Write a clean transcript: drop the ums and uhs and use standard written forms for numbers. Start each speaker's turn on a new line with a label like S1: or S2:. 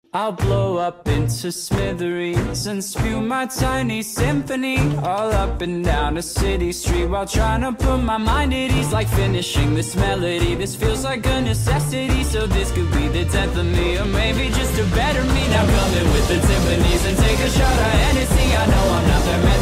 S1: I'll blow up into smithereens and spew my tiny symphony all up and down a city street while trying to put my mind at ease. Like finishing this melody, this feels like a necessity. So this could be the 10th of me, or maybe just a better me. Now come in with the timpanis and take a shot of Hennessy. I know I'm not their